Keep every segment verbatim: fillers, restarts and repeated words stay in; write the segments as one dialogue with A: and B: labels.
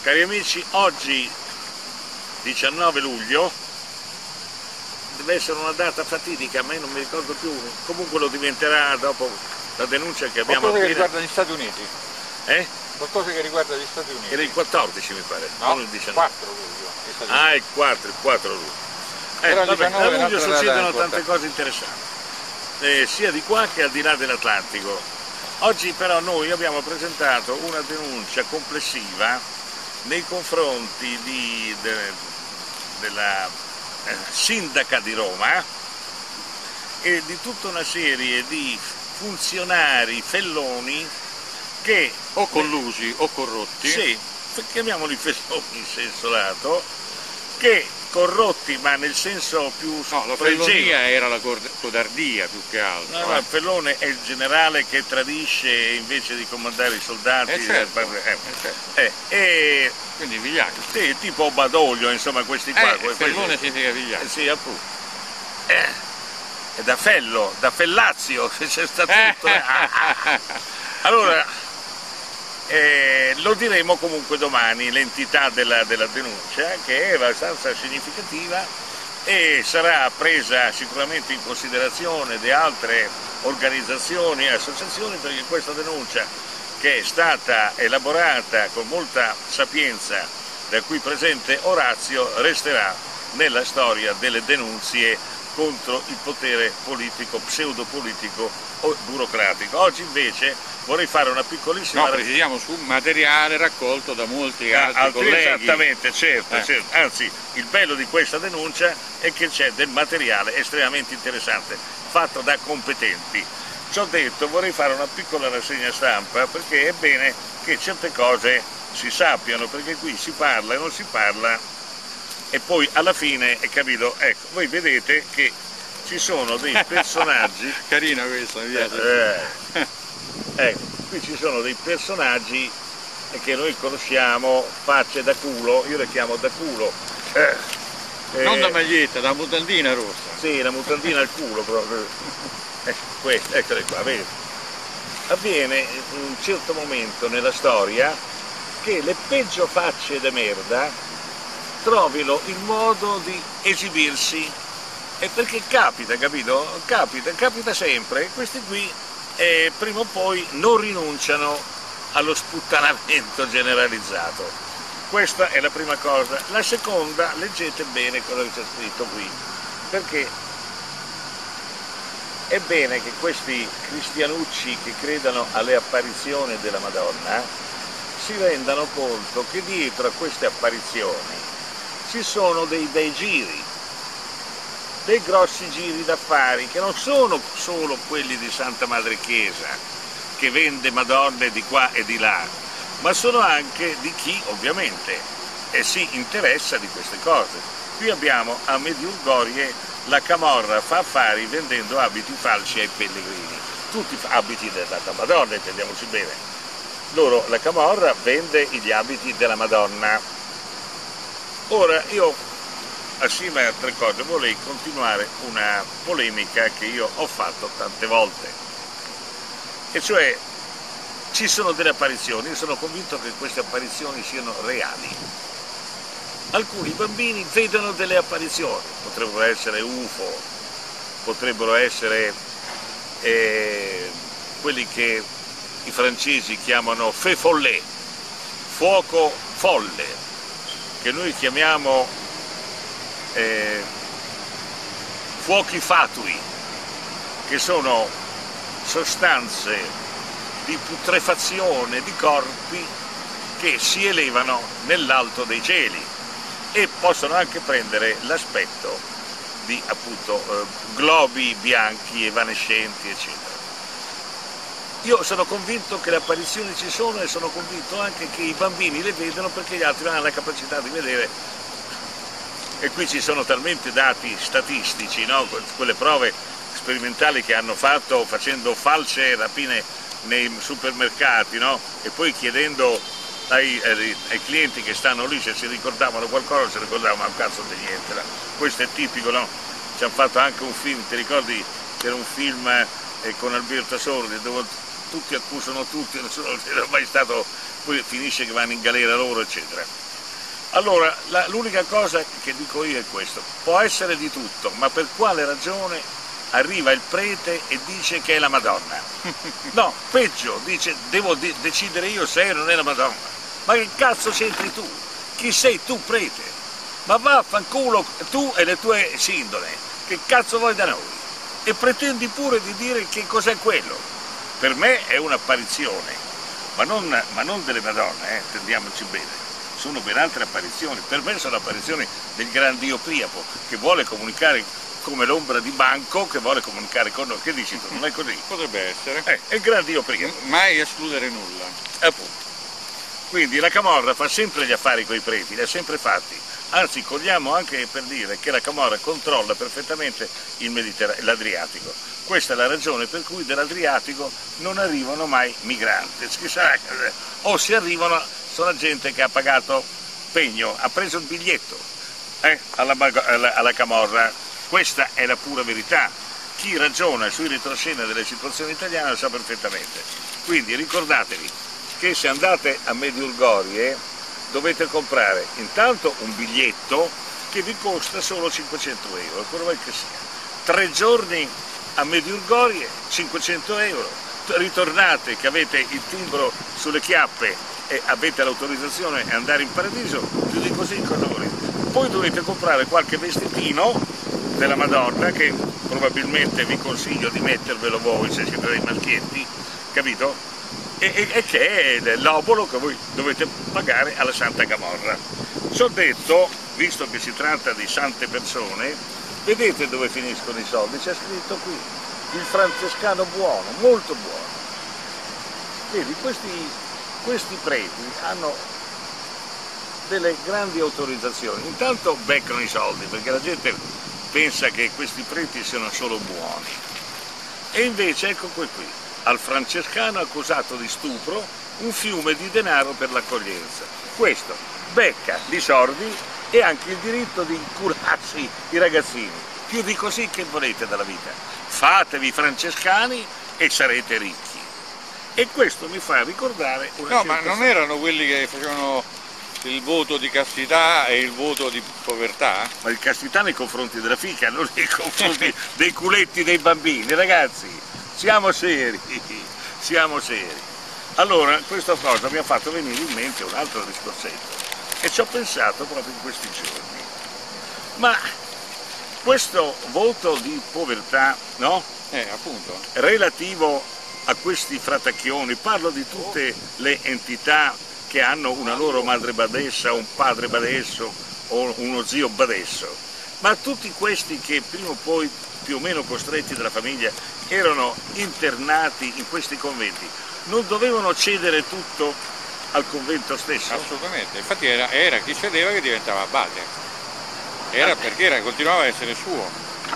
A: Cari amici, oggi diciannove luglio deve essere una data fatidica, a me non mi ricordo più, comunque lo diventerà dopo la denuncia che abbiamo
B: appena. Qualcosa
A: appena...
B: che riguarda gli Stati Uniti?
A: Eh?
B: Qualcosa che riguarda gli Stati Uniti?
A: Era il quattordici mi pare,
B: no,
A: non il diciannove.
B: quattro luglio.
A: Ah, il quattro, il quattro luglio. Eh, vabbè, a luglio succedono tante cose interessanti, eh, sia di qua che al di là dell'Atlantico. Oggi però noi abbiamo presentato una denuncia complessiva nei confronti di, de, della eh, sindaca di Roma e di tutta una serie di funzionari felloni che...
B: o collusi o corrotti.
A: Sì, chiamiamoli felloni in senso lato, che corrotti, ma nel senso più...
B: No, la fellonia era la codardia più che altro.
A: No, no,
B: eh.
A: il fellone è il generale che tradisce invece di comandare i soldati.
B: Eh certo,
A: eh,
B: eh, certo.
A: Eh, e,
B: quindi vigliacco.
A: sì, tipo Badoglio, insomma, questi qua.
B: Eh,
A: questi,
B: fellone significa vigliacco.
A: Eh, sì, appunto. Eh, è da fello, da fellazio, se c'è stato tutto. Eh. Allora... Eh, lo diremo comunque domani, l'entità della, della denuncia, che è abbastanza significativa e sarà presa sicuramente in considerazione di altre organizzazioni e associazioni, perché questa denuncia, che è stata elaborata con molta sapienza da qui presente Orazio, resterà nella storia delle denunzie contro il potere politico, pseudopolitico o burocratico. Oggi invece vorrei fare una piccolissima...
B: No, precisiamo su materiale raccolto da molti altri, altri colleghi.
A: Esattamente, certo,
B: eh.
A: certo. Anzi, il bello di questa denuncia è che c'è del materiale estremamente interessante, fatto da competenti. Ciò detto, vorrei fare una piccola rassegna stampa, perché è bene che certe cose si sappiano, perché qui si parla e non si parla, e poi alla fine, è capito, ecco, voi vedete che ci sono dei personaggi...
B: Carina questa, mi piace.
A: Eh, ecco, qui ci sono dei personaggi che noi conosciamo, facce da culo, io le chiamo da culo. Eh,
B: non
A: eh,
B: da maglietta, da mutandina rossa.
A: Sì, la mutandina al culo proprio. Ecco, queste, eccole qua, vedi. Avviene in un certo momento nella storia che le peggio facce da merda trovino il modo di esibirsi, e perché capita, capito? Capita, capita sempre, questi qui eh, prima o poi non rinunciano allo sputtanamento generalizzato. Questa è la prima cosa. La seconda, leggete bene cosa c'è scritto qui, perché è bene che questi cristianucci che credano alle apparizioni della Madonna si rendano conto che dietro a queste apparizioni ci sono dei bei giri, dei grossi giri d'affari, che non sono solo quelli di Santa Madre Chiesa, che vende Madonne di qua e di là, ma sono anche di chi ovviamente eh, si interessa di queste cose. Qui abbiamo a Medjugorje la Camorra fa affari vendendo abiti falsi ai pellegrini, tutti abiti della Madonna, intendiamoci bene. Loro, la Camorra, vende gli abiti della Madonna. Ora, io, assieme a altre cose, vorrei continuare una polemica che io ho fatto tante volte, e cioè ci sono delle apparizioni, io sono convinto che queste apparizioni siano reali. Alcuni bambini vedono delle apparizioni, potrebbero essere U F O, potrebbero essere eh, quelli che i francesi chiamano feu follet, fuoco folle, che noi chiamiamo eh, fuochi fatui, che sono sostanze di putrefazione di corpi che si elevano nell'alto dei cieli e possono anche prendere l'aspetto di appunto eh, globi bianchi evanescenti, eccetera. Io sono convinto che le apparizioni ci sono, e sono convinto anche che i bambini le vedono perché gli altri non hanno la capacità di vedere, e qui ci sono talmente dati statistici, no? Quelle prove sperimentali che hanno fatto facendo false rapine nei supermercati, no? E poi chiedendo ai, ai, ai clienti che stanno lì se si ricordavano qualcosa, si ricordavano un cazzo di niente. No? Questo è tipico, no? Ci hanno fatto anche un film, ti ricordi che era un film eh, con Alberto Sordi dove tutti accusano tutti, nessuno era mai stato poi finisce che vanno in galera loro, eccetera. Allora, l'unica cosa che dico io è questo: può essere di tutto, ma per quale ragione arriva il prete e dice che è la Madonna? No, peggio, dice devo de decidere io se è o non è la Madonna. Ma che cazzo c'entri tu? Chi sei tu, prete? Ma vaffanculo tu e le tue sindone, che cazzo vuoi da noi? E pretendi pure di dire che cos'è quello? Per me è un'apparizione, ma non, ma non delle Madonne, eh, intendiamoci bene. Sono ben altre apparizioni. Per me sono apparizioni del gran Dio Priapo, che vuole comunicare come l'ombra di Banco, che vuole comunicare con noi. Che dici tu? Non è così?
B: Potrebbe essere.
A: Eh, è il gran Dio Priapo.
B: Mai escludere nulla.
A: Appunto. Quindi la Camorra fa sempre gli affari coi preti, li ha sempre fatti. Anzi, cogliamo anche per dire che la Camorra controlla perfettamente l'Adriatico. Questa è la ragione per cui dall'Adriatico non arrivano mai migranti. O se arrivano, sono gente che ha pagato pegno, ha preso il biglietto eh, alla, alla, alla Camorra. Questa è la pura verità. Chi ragiona sui retroscena delle situazioni italiane lo sa perfettamente. Quindi ricordatevi che se andate a Medjugorje dovete comprare intanto un biglietto che vi costa solo cinquecento euro, quello che sia. Tre giorni a Medjugorje, cinquecento euro. Ritornate che avete il timbro sulle chiappe e avete l'autorizzazione ad andare in paradiso, più di così cosa volete. Poi dovete comprare qualche vestitino della Madonna, che probabilmente vi consiglio di mettervelo voi se siete dei maschietti, capito? E, e, e che è l'obolo che voi dovete pagare alla Santa Camorra. Ci ho detto, visto che si tratta di sante persone, vedete dove finiscono i soldi? C'è scritto qui, il francescano buono, molto buono. Vedi, questi, questi preti hanno delle grandi autorizzazioni. Intanto beccano i soldi, perché la gente pensa che questi preti siano solo buoni. E invece ecco qui qui. Al francescano accusato di stupro un fiume di denaro per l'accoglienza. Questo becca i sordi e anche il diritto di curarsi i ragazzini. Più di così che volete dalla vita? Fatevi francescani e sarete ricchi. E questo mi fa ricordare una
B: No, ma non erano quelli che facevano il voto di castità e il voto di povertà?
A: Ma il castità nei confronti della fica, non nei confronti dei culetti dei bambini, ragazzi. Siamo seri, siamo seri. Allora, questa cosa mi ha fatto venire in mente un altro discorsetto e ci ho pensato proprio in questi giorni. Ma questo voto di povertà, no?
B: Eh, appunto.
A: Relativo a questi fratacchioni, parlo di tutte le entità che hanno una loro madre badessa, un padre badesso o uno zio badesso, ma tutti questi che prima o poi, più o meno costretti dalla famiglia, erano internati in questi conventi, non dovevano cedere tutto al convento stesso?
B: Assolutamente, infatti era, era chi cedeva che diventava abate, era perché era, continuava a essere suo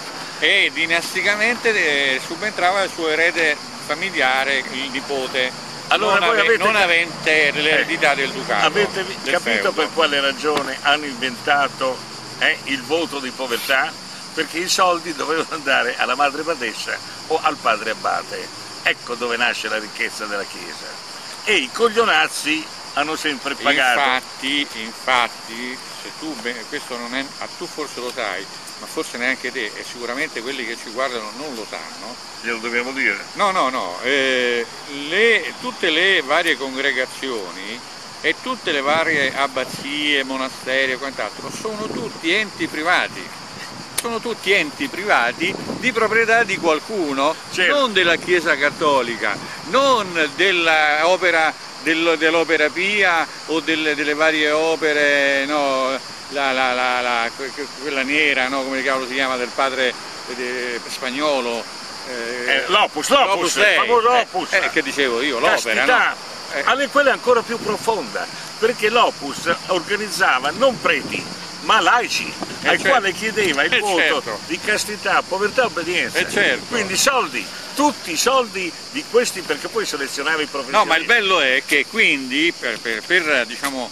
B: e dinasticamente eh, subentrava il suo erede familiare, il nipote, allora non, ave, avete, non avente l'eredità eh, del ducato.
A: Avete
B: del
A: capito
B: feudo.
A: Per quale ragione hanno inventato eh, il voto di povertà? Perché i soldi dovevano andare alla madre badessa o al padre abate. Ecco dove nasce la ricchezza della Chiesa. E i coglionazzi hanno sempre pagato.
B: Infatti, infatti, se tu, questo non è, tu forse lo sai, ma forse neanche te, e sicuramente quelli che ci guardano non lo sanno.
A: Glielo dobbiamo dire?
B: No, no, no. Eh, le, tutte le varie congregazioni e tutte le varie abbazie, monasteri e quant'altro sono tutti enti privati. Sono tutti enti privati di proprietà di qualcuno, certo. Non della Chiesa Cattolica, non dell'opera del, dell'Opera Pia o delle, delle varie opere, no, la, la, la, la, quella nera, no, come cavolo si chiama, del padre eh, spagnolo.
A: Eh, eh, l'Opus, l'Opus, il famoso Opus.
B: Eh, eh, che dicevo io, l'opera, no?
A: Eh. Allora, quella è ancora più profonda, perché l'Opus organizzava non preti, ma laici, eh ai certo. quali chiedeva il eh voto certo. di castità, povertà e obbedienza.
B: Eh certo.
A: Quindi soldi, tutti i soldi di questi, perché poi selezionava i professionisti.
B: No, ma il bello è che quindi, per, per, per diciamo,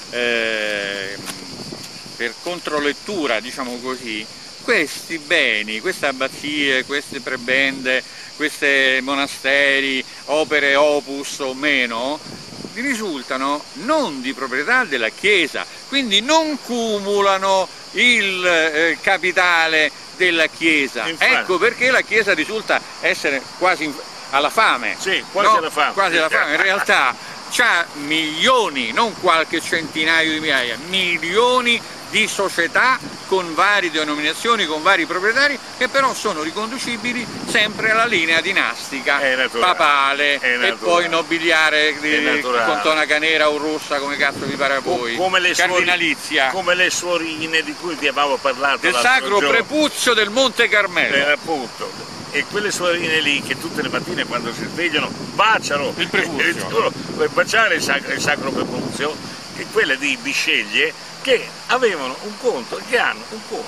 B: eh, per controlettura, diciamo così, questi beni, queste abbazie, queste prebende, questi monasteri, opere opus o meno, risultano non di proprietà della Chiesa, quindi non cumulano il eh, capitale della Chiesa.
A: Infatti.
B: Ecco perché la Chiesa risulta essere quasi alla fame.
A: Sì, quasi
B: no?
A: alla fame.
B: Quasi alla fame. In realtà c'ha milioni, non qualche centinaio di migliaia, milioni di società con varie denominazioni, con vari proprietari, che però sono riconducibili sempre alla linea dinastica, papale, e poi nobiliare di, con tonaca nera o rossa, come cazzo vi pare a voi,
A: come le
B: cardinalizia.
A: Suori, come le suorine di cui vi avevamo parlato.
B: Del sacro
A: giorno.
B: prepuzio del Monte Carmelo.
A: Eh, appunto. E quelle suorine lì che tutte le mattine quando si svegliano baciano
B: il prepuzio,
A: per baciare il sacro, il sacro prepuzio, e quelle di Bisceglie che avevano un conto, che hanno un conto,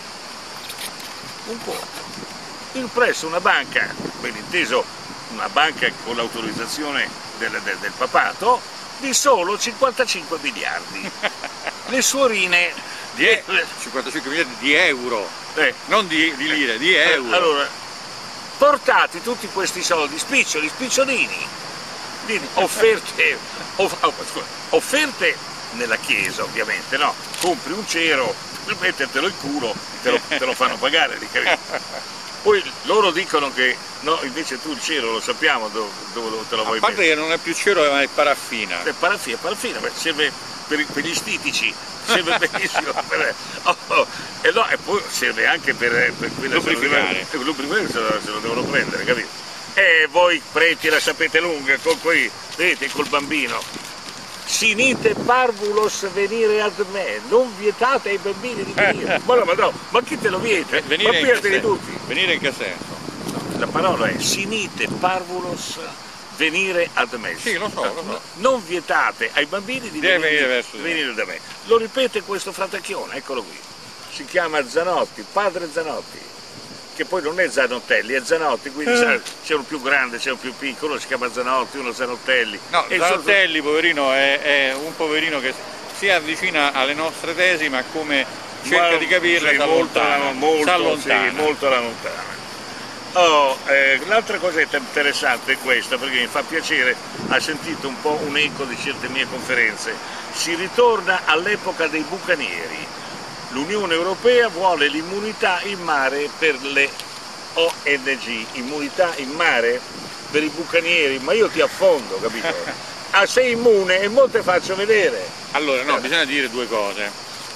A: un conto, in presso una banca, ben inteso una banca con l'autorizzazione del, del, del papato, di solo cinquantacinque miliardi. Le suorine
B: di e cinquantacinque miliardi di euro, eh, non di, di lire, di euro.
A: Allora, portati tutti questi soldi, spiccioli, spicciolini, offerte, off, offerte nella chiesa ovviamente, no? Compri un cero, per mettertelo in culo, te lo, te lo fanno pagare, poi loro dicono che no, invece tu il cero lo sappiamo dove, dove te lo vuoi mettere.
B: A parte che non è più cero, ma è paraffina.
A: È paraffina, paraffina, serve per, per gli stitici, serve benissimo per, oh, oh, e, no, e poi serve anche per, per quella
B: lubrificare.
A: Se lo, se, lo, se lo devono prendere, capito? E voi preti la sapete lunga, con quei, vedete, col bambino. Sinite parvulos venire ad me, non vietate ai bambini di venire. Ma no, ma no, ma chi te lo vieta?
B: Venire
A: ma piateli tutti.
B: Venire in che senso?
A: No, la parola è sinite parvulos venire ad me.
B: Sì, lo so, lo so.
A: Non vietate ai bambini di
B: Deve
A: venire,
B: venire, verso
A: venire da me. Lo ripete questo fratacchione, eccolo qui. Si chiama Zanotti, padre Zanotti, che poi non è Zanottelli, è Zanotti, quindi eh. c'è un più grande, c'è un più piccolo, si chiama Zanotti, uno Zanottelli.
B: No, e Zanottelli, sotto... poverino, è, è un poverino che si avvicina alle nostre tesi, ma come cerca ma, di capirle sì, s'allontana.
A: Molto, molto, sì, molto alla lontana. Oh, eh, l'altra cosa interessante è questa, perché mi fa piacere, ha sentito un po' un eco di certe mie conferenze. Si ritorna all'epoca dei bucanieri. L'Unione Europea vuole l'immunità in mare per le O N G, immunità in mare per i bucanieri, ma io ti affondo, capito? Ah, sei immune e mo te faccio vedere.
B: Allora, no, bisogna dire due cose.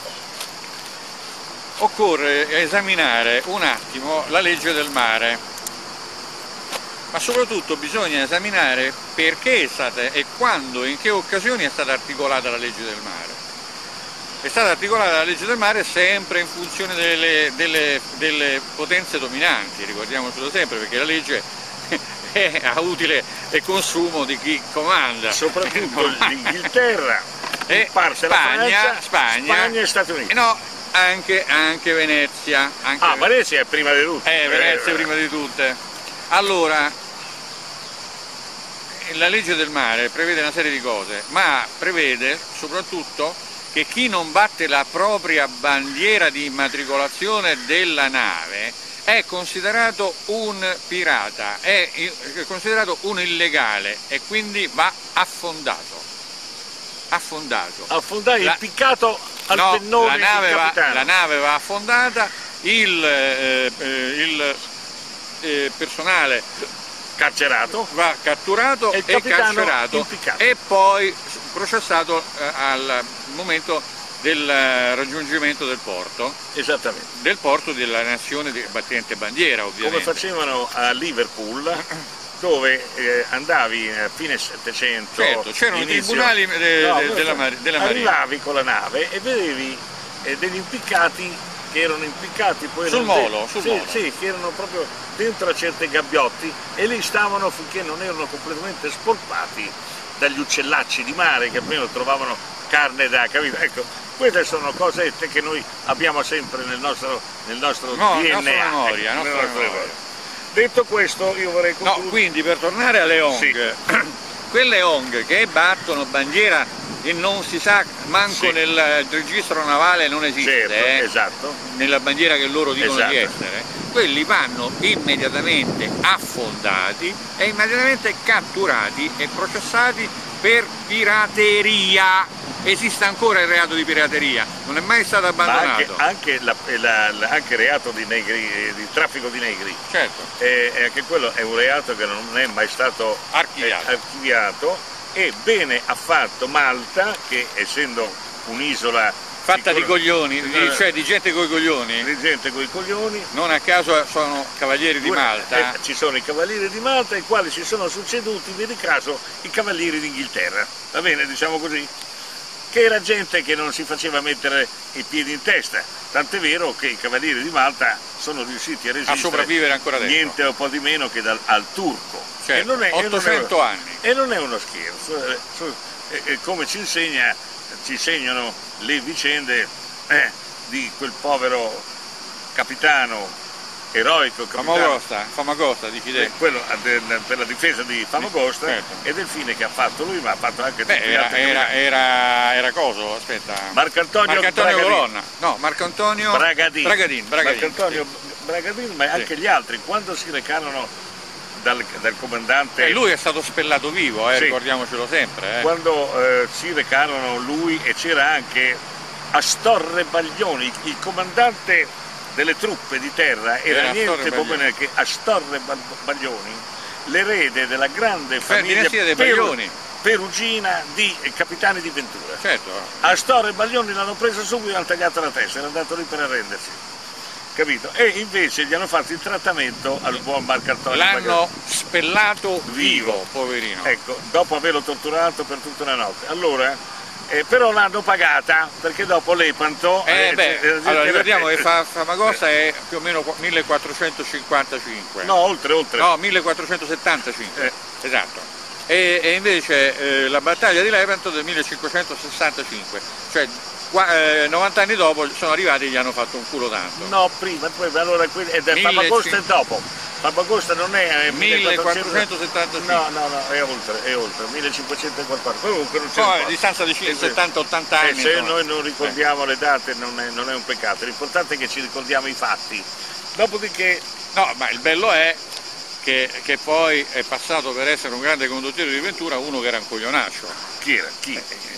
B: Occorre esaminare un attimo la legge del mare, ma soprattutto bisogna esaminare perché è stata e quando, in che occasioni è stata articolata la legge del mare. È stata articolata la legge del mare sempre in funzione delle, delle, delle potenze dominanti, ricordiamocelo sempre, perché la legge è a utile e consumo di chi comanda.
A: Soprattutto l'Inghilterra,
B: e Spagna,
A: Francia,
B: Spagna,
A: Spagna e Stati Uniti.
B: No, anche, anche Venezia. Anche
A: ah, Venezia è prima di tutte.
B: Eh, Venezia è prima di tutte. Allora, la legge del mare prevede una serie di cose, ma prevede soprattutto che chi non batte la propria bandiera di immatricolazione della nave è considerato un pirata, è considerato un illegale e quindi va affondato. Affondato.
A: Affondato,
B: la,
A: impiccato al
B: no,
A: pennone
B: la nave,
A: del
B: va,
A: capitano.
B: la nave va affondata, il, eh, il eh, personale
A: carcerato
B: va catturato
A: e,
B: e carcerato
A: impiccato.
B: E poi processato eh, al momento del raggiungimento del porto,
A: esattamente,
B: del porto della nazione battente bandiera, ovviamente.
A: Come facevano a Liverpool, dove eh, andavi a fine Settecento,
B: certo, c'erano i tribunali de,
A: no,
B: de, della, mar della Marina.
A: Arrivavi con la nave e vedevi eh, degli impiccati che erano impiccati poi
B: sul molo, sul
A: sì,
B: molo.
A: Sì, che erano proprio dentro a certi gabbiotti e lì stavano finché non erano completamente spolpati dagli uccellacci di mare che almeno trovavano carne da, capito? Ecco, queste sono cosette che noi abbiamo sempre nel nostro, nel nostro
B: no,
A: D N A.
B: Nostra memoria,
A: ecco,
B: nostra memoria. memoria.
A: Detto questo, io vorrei concludere.
B: No, quindi per tornare alle O N G, sì. Quelle O N G che battono bandiera e non si sa, manco sì. nel registro navale non esiste,
A: certo,
B: eh,
A: esatto.
B: nella bandiera che loro dicono
A: esatto.
B: di essere, quelli vanno immediatamente affondati e immediatamente catturati e processati per pirateria. Esiste ancora il reato di pirateria, non è mai stato abbandonato.
A: Ma anche, anche, la, la, la, anche il reato di, negri, di traffico di negri,
B: certo.
A: E, e anche quello è un reato che non è mai stato
B: archiviato.
A: Eh, archiviato e bene ha fatto Malta, che essendo un'isola
B: fatta di coglioni, di, cioè di gente coi coglioni,
A: di gente coi coglioni,
B: non a caso sono cavalieri di Malta.
A: Eh, ci sono i cavalieri di Malta, ai quali si sono succeduti, vedi caso, i cavalieri d'Inghilterra, va bene, diciamo così? Che era gente che non si faceva mettere i piedi in testa, tant'è vero che i cavalieri di Malta sono riusciti a resistere
B: a sopravvivere ancora adesso.
A: Niente o po' di meno che dal, al turco.
B: Certo,
A: e non è,
B: ottocento
A: e non è,
B: anni.
A: E non è uno scherzo, e, e come ci insegna, ci insegnano le vicende eh, di quel povero capitano eroico, capitano,
B: Famagosta, Famagosta dici te.
A: Quello per la difesa di Famagosta, certo. E del fine che ha fatto lui, ma ha fatto anche
B: Beh,
A: tutti gli
B: era,
A: altri
B: era, era, era coso, aspetta.
A: Marcantonio,
B: Marcantonio Colonna. No, Marcantonio
A: Bragadin.
B: Bragadin, Bragadin.
A: Marcantonio sì. Bragadin, ma anche sì. Gli altri, quando si recarono dal, dal comandante.
B: E lui è stato spellato vivo, eh, sì. Ricordiamocelo sempre. Eh.
A: Quando eh, si recarono lui e c'era anche Astorre Baglioni, il comandante delle truppe di terra, era, era niente po' meno che Astorre Baglioni, l'erede della grande famiglia Peru, perugina di capitani di Ventura.
B: Certo.
A: Astorre Baglioni l'hanno preso subito e hanno tagliato la testa, era andato lì per arrendersi. Capito? E invece gli hanno fatto il trattamento al buon Marcantonio.
B: L'hanno spellato vivo, vivo, poverino.
A: Ecco, dopo averlo torturato per tutta una notte. Allora, Eh, però l'hanno pagata perché dopo Lepanto
B: eh, eh, beh, eh, allora ricordiamo che Famagosta eh. è più o meno millequattrocentocinquantacinque,
A: no oltre oltre
B: no millequattrocentosettantacinque, eh. Esatto, e, e invece eh, la battaglia di Lepanto del millecinquecentosessantacinque, cioè qua, eh, novanta anni dopo sono arrivati e gli hanno fatto un culo tanto.
A: No, prima, poi allora ed è Famagosta è dopo. Famagosta non è
B: millequattrocentosettantacinque.
A: No, no, no, è oltre, è oltre, millecinquecentoquaranta. Comunque non c'è
B: oh, a distanza di settanta ottanta anni.
A: E se insomma. Noi non ricordiamo eh. le date non è, non è un peccato, l'importante è che ci ricordiamo i fatti. Dopodiché.
B: No, ma il bello è che, che poi è passato per essere un grande condottiero di Ventura uno che era un coglionaccio.
A: Chi era? Chi?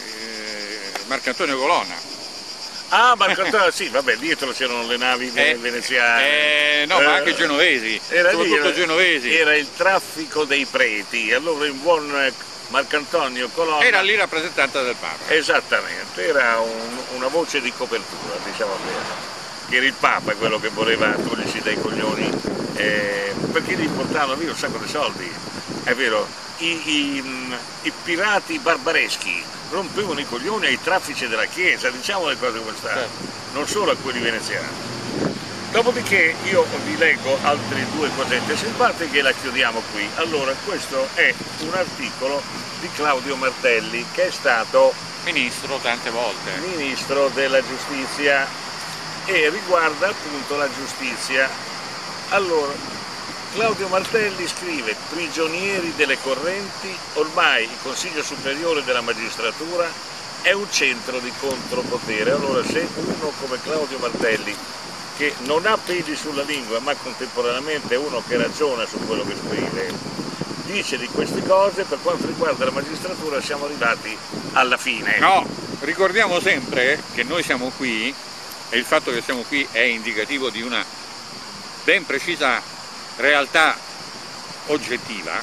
B: Eh, Marcantonio Colonna.
A: Ah, Marcantonio, sì, vabbè, dietro c'erano le navi eh, veneziane.
B: Eh, no, eh, ma anche genovesi,
A: era
B: soprattutto
A: lì, era,
B: genovesi.
A: Era il traffico dei preti, allora il buon Marcantonio Colonna.
B: Era lì rappresentante del Papa.
A: Esattamente, era un, una voce di copertura, diciamo bene. Che era il Papa quello che voleva togliersi dai coglioni, eh, perché gli portavano via un sacco di soldi, è vero. I, i, i pirati barbareschi rompevano i coglioni ai traffici della Chiesa, diciamo le cose come stanno, certo. Non solo a quelli veneziani. Dopodiché io vi leggo altre due cosette simpatiche e la chiudiamo qui. Allora, questo è un articolo di Claudio Martelli, che è stato
B: ministro tante volte,
A: ministro della giustizia, e riguarda appunto la giustizia. Allora, Claudio Martelli scrive: prigionieri delle correnti, ormai il Consiglio Superiore della Magistratura è un centro di contropotere. Allora, se uno come Claudio Martelli, che non ha peli sulla lingua ma contemporaneamente è uno che ragiona su quello che scrive, dice di queste cose, per quanto riguarda la magistratura siamo arrivati alla fine.
B: No, ricordiamo sempre che noi siamo qui e il fatto che siamo qui è indicativo di una ben precisa realtà oggettiva,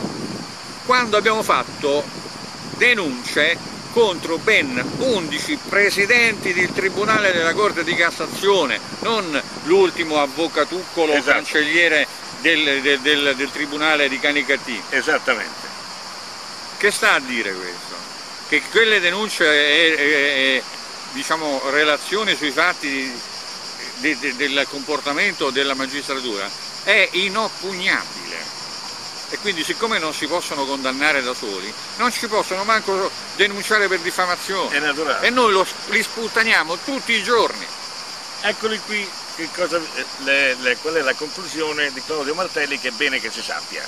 B: quando abbiamo fatto denunce contro ben undici presidenti del Tribunale della Corte di Cassazione, non l'ultimo avvocatuccolo, esatto, cancelliere del, del, del, del Tribunale di Canicattì.
A: Esattamente.
B: Che sta a dire questo? Che quelle denunce e, e, e diciamo relazioni sui fatti de, de, del comportamento della magistratura è inoppugnabile, e quindi siccome non si possono condannare da soli, non ci possono manco denunciare per diffamazione,
A: è naturale.
B: E noi lo, li sputtaniamo tutti i giorni.
A: Eccoli qui, che cosa, le, le, qual è la conclusione di Claudio Martelli, che è bene che si sappia.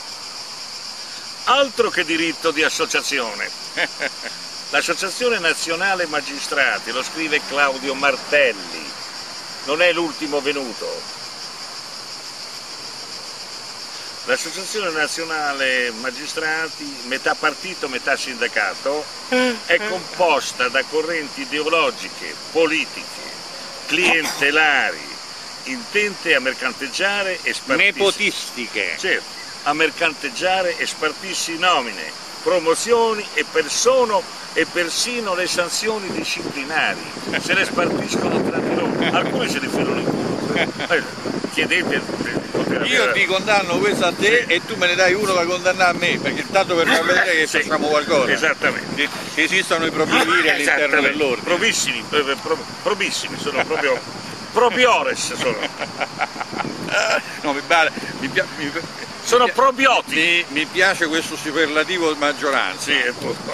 A: Altro che diritto di associazione. L'Associazione Nazionale Magistrati, lo scrive Claudio Martelli, non è l'ultimo venuto. L'Associazione Nazionale Magistrati, metà partito, metà sindacato, è composta da correnti ideologiche, politiche, clientelari, intente a mercanteggiare e spartirsi.
B: Nepotistiche.
A: Certo, a mercanteggiare e spartirsi nomine, promozioni e, persono, e persino le sanzioni disciplinari. Se le spartiscono tra di loro, alcuni se li filano in culo. Chiedete.
B: Io ti condanno questo a te, sì, e tu me ne dai uno da condannare a me, perché intanto per far vedere che sì, facciamo qualcosa.
A: Esattamente.
B: Che esistono i propri viri all'interno dell'ordine.
A: Provissimi, pro, probissimi, sono proprio probiores sono.
B: No, mi, mi, mi, mi,
A: sono probiotici.
B: Mi, mi piace questo superlativo maggioranza.
A: Sì,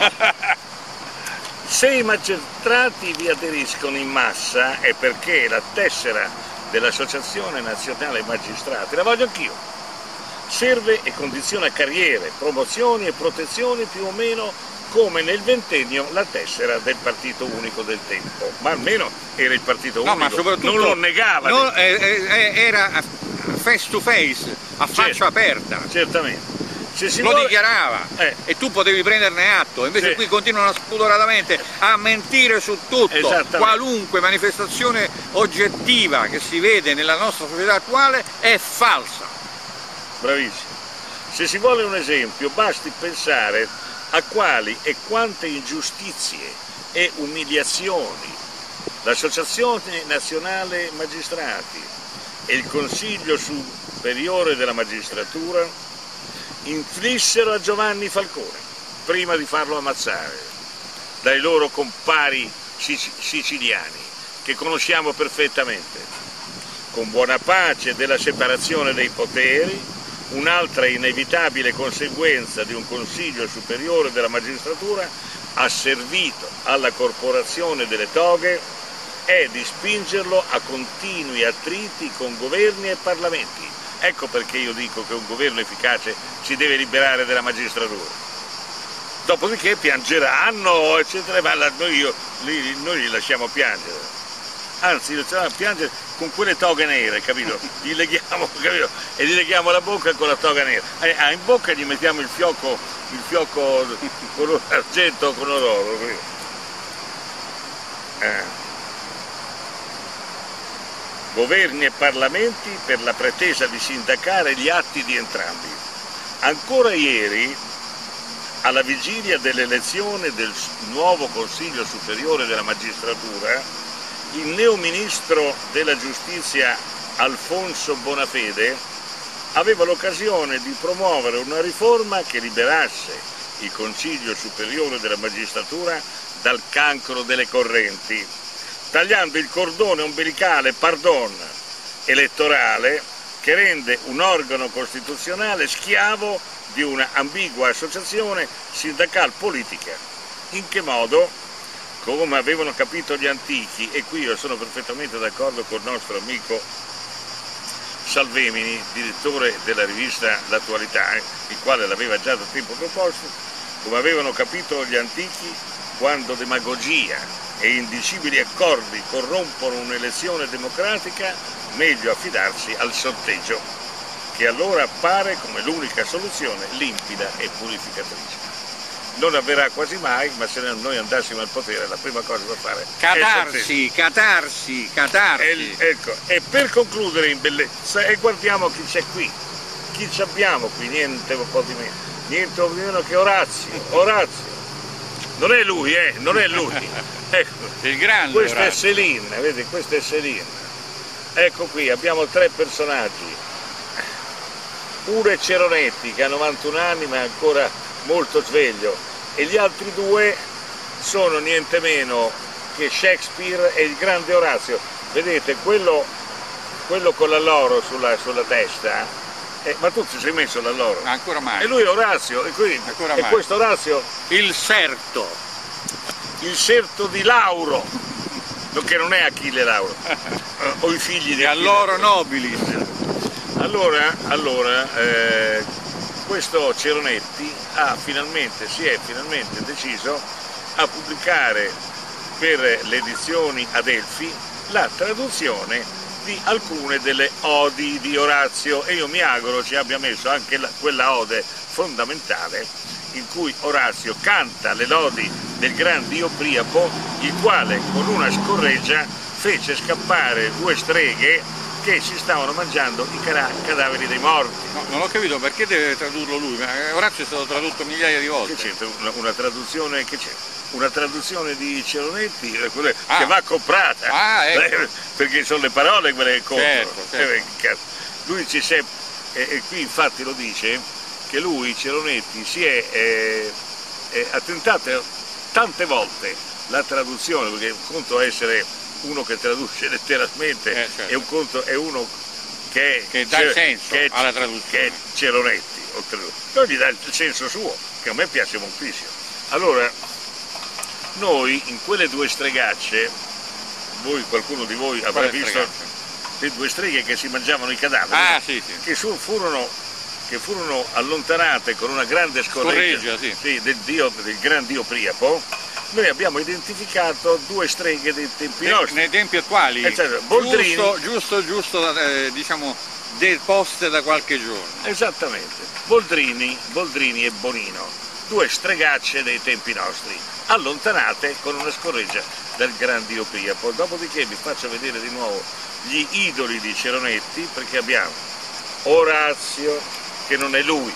A: se i magistrati vi aderiscono in massa è perché la tessera dell'Associazione Nazionale Magistrati, la voglio anch'io, serve e condiziona carriere, promozioni e protezioni più o meno come nel ventennio la tessera del partito unico del tempo, ma almeno era il partito
B: no,
A: unico,
B: ma soprattutto
A: non lo negava.
B: No, era face to face, a faccia certo, aperta.
A: Certamente. Se si
B: lo
A: vuole...
B: dichiarava
A: eh.
B: e tu potevi prenderne atto, invece
A: sì,
B: qui continuano spudoratamente a mentire su tutto. Qualunque manifestazione oggettiva che si vede nella nostra società attuale è falsa.
A: Bravissimo. Se si vuole un esempio, basti pensare a quali e quante ingiustizie e umiliazioni l'Associazione Nazionale Magistrati e il Consiglio Superiore della Magistratura inflissero a Giovanni Falcone prima di farlo ammazzare dai loro compari siciliani che conosciamo perfettamente. Con buona pace della separazione dei poteri, un'altra inevitabile conseguenza di un Consiglio Superiore della Magistratura asservito alla corporazione delle toghe è di spingerlo a continui attriti con governi e parlamenti. Ecco perché io dico che un governo efficace si deve liberare della magistratura. Dopodiché piangeranno, eccetera, ma noi, io, li, noi li lasciamo piangere. Anzi, li lasciamo piangere con quelle toghe nere, capito? Gli leghiamo, capito? E gli leghiamo la bocca con la toga nera. Ah, in bocca gli mettiamo il fiocco, il fiocco color argento o color oro. Eh. Governi e parlamenti per la pretesa di sindacare gli atti di entrambi. Ancora ieri, alla vigilia dell'elezione del nuovo Consiglio Superiore della Magistratura, il neoministro della Giustizia Alfonso Bonafede aveva l'occasione di promuovere una riforma che liberasse il Consiglio Superiore della Magistratura dal cancro delle correnti, tagliando il cordone ombelicale, pardon, elettorale che rende un organo costituzionale schiavo di una ambigua associazione sindacal politica. In che modo? Come avevano capito gli antichi, e qui io sono perfettamente d'accordo con il nostro amico Salvemini, direttore della rivista L'Attualità, il quale l'aveva già da tempo proposto, come avevano capito gli antichi, quando demagogia e indicibili accordi corrompono un'elezione democratica, meglio affidarsi al sorteggio, che allora appare come l'unica soluzione limpida e purificatrice. Non avverrà quasi mai, ma se noi andassimo al potere la prima cosa da fare
B: catarsi,
A: è
B: catarsi, catarsi.
A: E, ecco, e per concludere in bellezza, e guardiamo chi c'è qui, chi ci abbiamo qui, niente un po' di meno, niente un po' di meno che Orazio, Orazio. Non è lui, eh, non è lui. Ecco,
B: il grande
A: questa
B: Orazio.
A: è Céline, vedi, questa è Céline. Ecco qui, abbiamo tre personaggi. Uno è Ceronetti, che ha novantuno anni ma è ancora molto sveglio, e gli altri due sono niente meno che Shakespeare e il grande Orazio. Vedete, quello, quello con l'alloro sulla, sulla testa, eh, ma tu ci sei messo l'alloro?
B: Ancora mai.
A: E lui è Orazio, e, qui,
B: Ancora
A: e
B: mai.
A: questo Orazio?
B: Il serto.
A: Il serto di Lauro, che non è Achille Lauro, o i figli di
B: e
A: Achille.
B: alloro nobilis.
A: Allora, allora eh, questo Ceronetti ha finalmente, si è finalmente deciso a pubblicare per le edizioni Adelphi la traduzione di alcune delle odi di Orazio, e io mi auguro ci abbia messo anche la, quella ode fondamentale in cui Orazio canta le lodi del gran dio Priapo, il quale con una scorreggia fece scappare due streghe che si stavano mangiando i cadaveri dei morti.
B: No, non ho capito perché deve tradurlo lui, ma Orazio è stato tradotto migliaia di volte.
A: Che c'entra una, una traduzione che c'è? Una traduzione di Ceronetti
B: ah.
A: che va comprata,
B: ah, ecco.
A: perché sono le parole quelle che contano.
B: Certo, certo.
A: Lui ci si è, e, e qui infatti lo dice, che lui, Ceronetti, si è, eh, eh, ha tentato tante volte la traduzione, perché un conto è essere uno che traduce letteralmente,
B: eh, certo.
A: e un conto è uno che,
B: che dà il senso
A: che è,
B: alla traduzione.
A: Che è Ceronetti, oltretutto. Però gli dà il senso suo, che a me piace moltissimo. Allora, noi in quelle due stregacce, voi, qualcuno di voi avrà visto stregacce? Le due streghe che si mangiavano i cadaveri,
B: ah,
A: no?
B: sì, sì.
A: Che su, furono, che furono allontanate con una grande scorreggia,
B: scorreggia sì.
A: Sì, del, dio, del gran dio Priapo. Noi abbiamo identificato due streghe dei tempi
B: ne,
A: nostri.
B: Nei tempi attuali,
A: eh, certo, Boldrini,
B: giusto, giusto, giusto eh, diciamo, deposte da qualche giorno.
A: Esattamente, Boldrini, Boldrini e Bonino, due stregacce dei tempi nostri, allontanate con una scorreggia dal gran dio Priapo. Dopodiché vi faccio vedere di nuovo gli idoli di Ceronetti, perché abbiamo Orazio, che non è lui,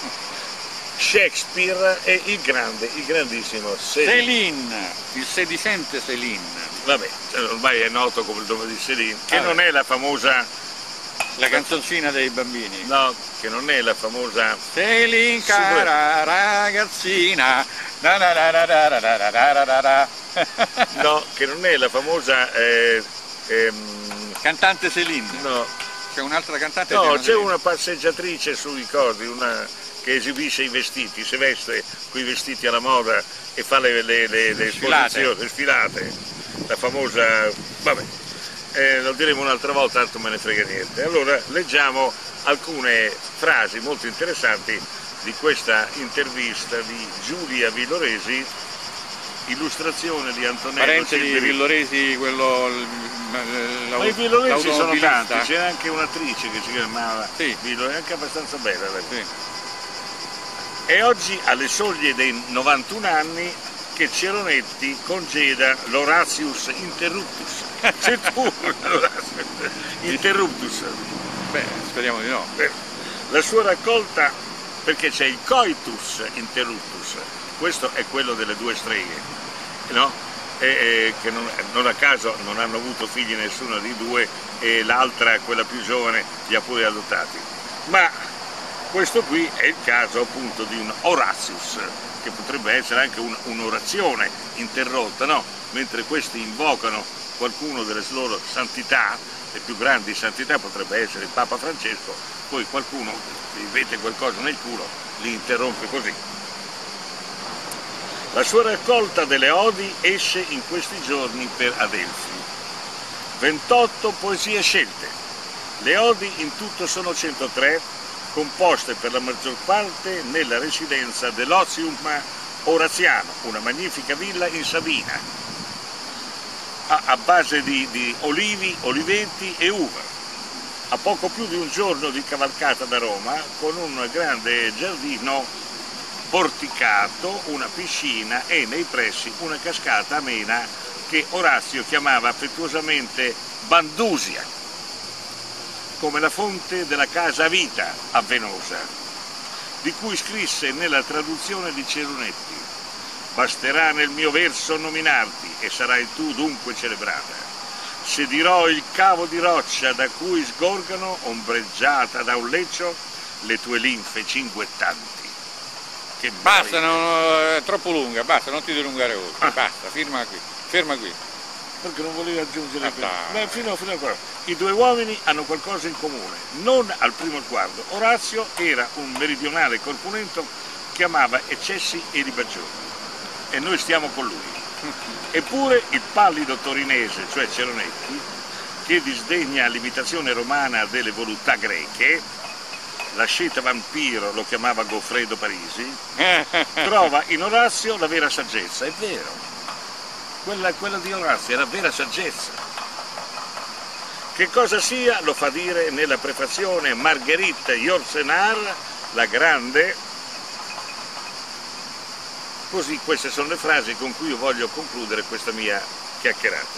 A: Shakespeare e il grande, il grandissimo Céline.
B: Céline, il sedicente Céline.
A: Vabbè, ormai è noto come il nome di Céline, che ah, non è la famosa...
B: La canzoncina dei bambini.
A: No, che non è la famosa...
B: Céline, cara ragazzina. Da da da da da da da da da.
A: No, che non è la famosa... Eh, ehm...
B: Cantante Céline.
A: No.
B: C'è un'altra cantante?
A: No, c'è una passeggiatrice sui cosi, una... che esibisce i vestiti, si veste quei vestiti alla moda e fa le, le, le, le esposizioni, le sfilate, la famosa, vabbè, eh, lo diremo un'altra volta, tanto me ne frega niente. Allora leggiamo alcune frasi molto interessanti di questa intervista di Giulia Villoresi, illustrazione di Antonello
B: Parente di Villoresi, quello...
A: Ma i Villoresi sono tanti, c'è anche un'attrice che si chiamava
B: sì.
A: Villoresi, anche abbastanza bella.
B: Sì.
A: E oggi, alle soglie dei novantuno anni, che Ceronetti congeda l'Horatius Interruptus. C'è tu l'Horatius Interruptus.
B: Beh, speriamo di no.
A: Beh, la sua raccolta, perché c'è il Coitus Interruptus, questo è quello delle due streghe, no? E, e, che non, non a caso non hanno avuto figli nessuna di due, e l'altra, quella più giovane, li ha pure adottati. Ma questo qui è il caso appunto di un Horatius, che potrebbe essere anche un'orazione interrotta, no? Mentre questi invocano qualcuno delle loro santità, le più grandi santità, potrebbe essere il Papa Francesco, poi qualcuno, se vede qualcosa nel culo, li interrompe così. La sua raccolta delle odi esce in questi giorni per Adelphi. ventotto poesie scelte. Le odi in tutto sono centotré, composte per la maggior parte nella residenza dell'Ozium Oraziano, una magnifica villa in Sabina, a, a base di, di olivi, oliveti e uva, a poco più di un giorno di cavalcata da Roma, con un grande giardino porticato, una piscina e nei pressi una cascata amena che Orazio chiamava affettuosamente Bandusia, come la fonte della casa Vita a Venosa, di cui scrisse nella traduzione di Ceronetti: basterà nel mio verso nominarti e sarai tu dunque celebrata. Se dirò il cavo di roccia da cui sgorgano, ombreggiata da un leccio, le tue linfe cinguettanti. Che
B: basta, non, è troppo lunga, basta, non ti dilungare oltre, ah. Basta, firma qui, ferma qui.
A: Perché non volevo aggiungere
B: ah,
A: questo. Beh, fino, fino a qua. I due uomini hanno qualcosa in comune, non al primo sguardo. Orazio era un meridionale corpulento che amava eccessi e libagioni, e noi stiamo con lui. Eppure il pallido torinese, cioè Ceronetti, che disdegna l'imitazione romana delle voluttà greche, l'asceta vampiro lo chiamava Goffredo Parisi, trova in Orazio la vera saggezza. È vero, quella, quella di Orazio era vera saggezza, Che cosa sia lo fa dire nella prefazione Marguerite Yourcenar, la grande. Così queste sono le frasi con cui io voglio concludere questa mia chiacchierata.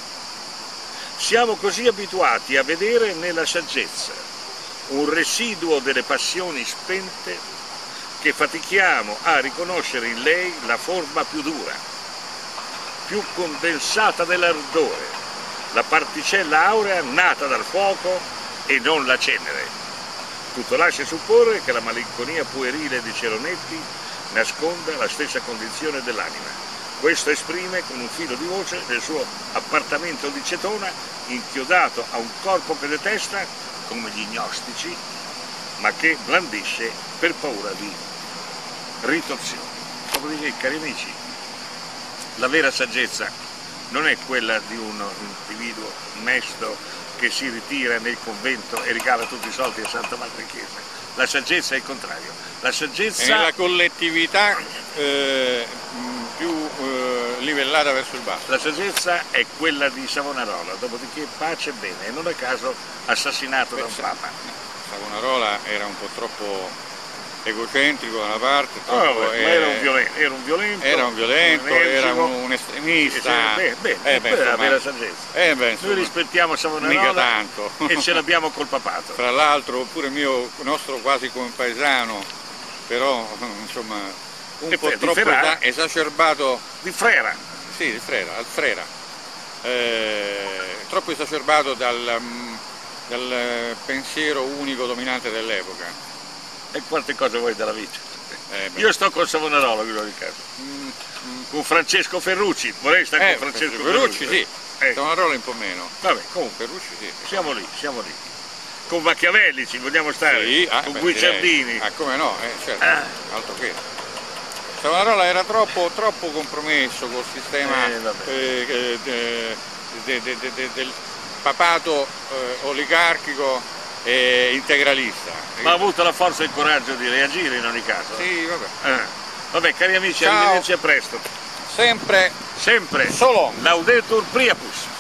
A: Siamo così abituati a vedere nella saggezza un residuo delle passioni spente che fatichiamo a riconoscere in lei la forma più dura, più condensata dell'ardore, la particella aurea nata dal fuoco e non la cenere. Tutto lascia supporre che la malinconia puerile di Ceronetti nasconda la stessa condizione dell'anima. Questo esprime con un filo di voce nel suo appartamento di Cetona, inchiodato a un corpo che detesta, come gli gnostici, ma che blandisce per paura di ritorsioni. Dopodiché, cari amici, la vera saggezza non è quella di un individuo mesto che si ritira nel convento e regala tutti i soldi a Santa Madre Chiesa. La saggezza è il contrario. La saggezza
B: è la collettività eh, più eh, livellata verso il basso.
A: La saggezza è quella di Savonarola, dopodiché pace e bene, e non a caso assassinato Beh, da un papa.
B: Savonarola era un po' troppo egocentrico da una parte,
A: oh,
B: troppo,
A: beh, eh, era, un violento, era un violento,
B: era un, violento,
A: un,
B: era un, un estremista.
A: Beh, beh,
B: eh,
A: beh, la vera saggezza.
B: Eh, beh, insomma,
A: noi rispettiamo Savonarola e ce l'abbiamo col papato.
B: Tra l'altro pure mio nostro quasi compaesano, però insomma un
A: e
B: po'
A: per,
B: troppo
A: Ferrara,
B: esacerbato.
A: Di Frera.
B: Sì, di Frera, al Frera. Eh, troppo esacerbato dal, dal pensiero unico dominante dell'epoca.
A: E quante cose vuoi dalla vita?
B: Eh,
A: Io sto con Savonarola, in ogni caso. Mm, mm. Con Francesco Ferrucci, vorrei stare
B: eh,
A: con Francesco
B: Ferrucci. Ferrucci sì,
A: eh.
B: Savonarola un po' meno.
A: Vabbè, comunque,
B: Ferrucci sì.
A: Siamo lì, siamo lì. Con Machiavelli ci vogliamo stare,
B: sì, ah,
A: con
B: beh,
A: Guicciardini.
B: Ah, come no, eh, certo,
A: ah.
B: altro che. Savonarola era troppo, troppo compromesso col sistema
A: eh,
B: eh, de, de, de, de, del papato eh, oligarchico e integralista.
A: Ma ha avuto la forza e il coraggio di reagire in ogni caso.
B: Sì, vabbè.
A: Eh. Vabbè, cari amici,
B: ciao.
A: Arrivederci a presto.
B: Sempre.
A: Sempre.
B: Solo.
A: Laudetur Priapus.